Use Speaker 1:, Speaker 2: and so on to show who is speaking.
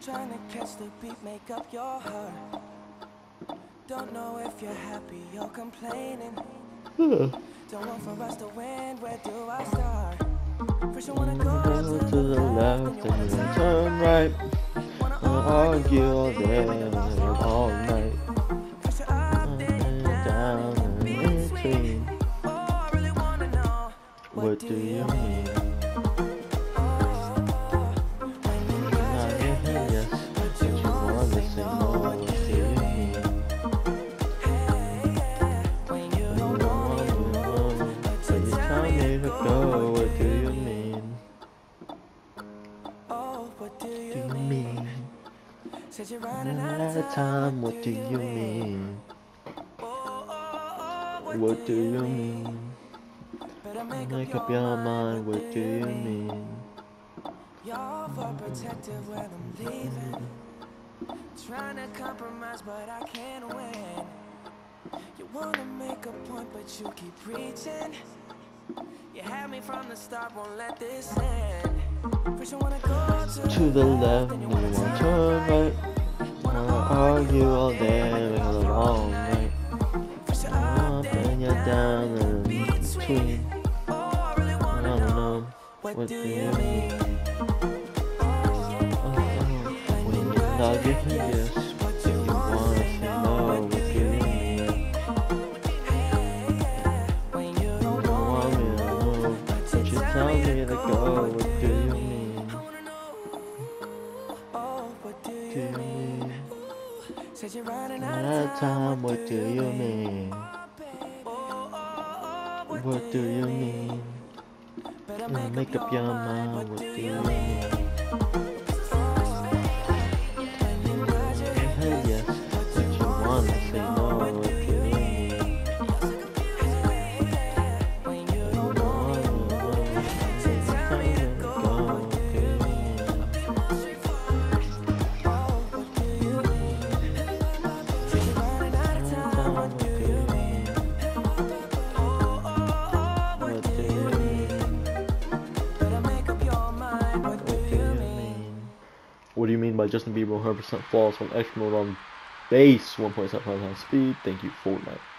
Speaker 1: Trying to catch the beat, make up your heart. Don't know if you're happy or complaining. Don't want for us to win, where do I start? First you wanna go to the left, then you wanna turn right.
Speaker 2: Wanna argue all day, all night.
Speaker 1: First you're up, then you're down, and in between. Oh, I really wanna know,
Speaker 2: What do you mean?
Speaker 1: Said you're running
Speaker 2: out of time, what do you mean? What do you mean?
Speaker 1: Better
Speaker 2: Make up your mind, what do you mean?
Speaker 1: You're overprotective when I'm leaving. Trying to compromise, but I can't win. You wanna make a point, but you keep preaching. You had me from the start, won't let this end. First you wanna go
Speaker 2: to the left, then you wanna turn right. Wanna argue all day, make it all night. Up and you're down and in between. I don't know, what do you mean? When you're not giving yes, what do you wanna say no, what do you mean? You don't want me to know, but you tell me to go, what do you mean?
Speaker 1: What do you mean? Said you're running
Speaker 2: out of time, what do you mean? What do you mean?
Speaker 1: Better
Speaker 2: Make up your mind, what do you mean? Yes, but you wanna say no, what do you mean? You don't wanna know, tell me to go, what do you mean? What do you mean by Justin Bieber 100% false on extra mode on bass 1.75 times speed? Thank you, Fortnite.